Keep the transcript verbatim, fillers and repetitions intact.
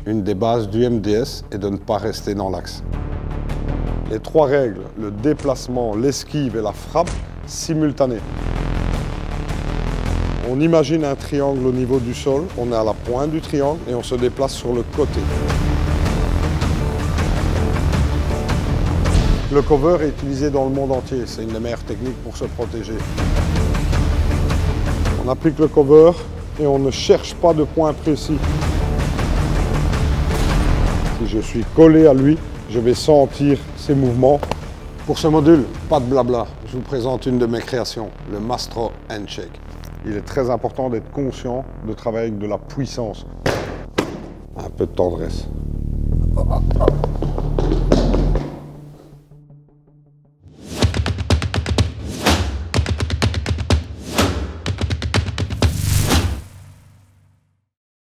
Une des bases du M D S est de ne pas rester dans l'axe. Les trois règles, le déplacement, l'esquive et la frappe, simultanée. On imagine un triangle au niveau du sol, on est à la pointe du triangle et on se déplace sur le côté. Le cover est utilisé dans le monde entier, c'est une des meilleures techniques pour se protéger. On applique le cover et on ne cherche pas de point précis. Si je suis collé à lui, je vais sentir ses mouvements. Pour ce module, pas de blabla, je vous présente une de mes créations, le Mastro Handshake. Il est très important d'être conscient de travailler avec de la puissance. Un peu de tendresse.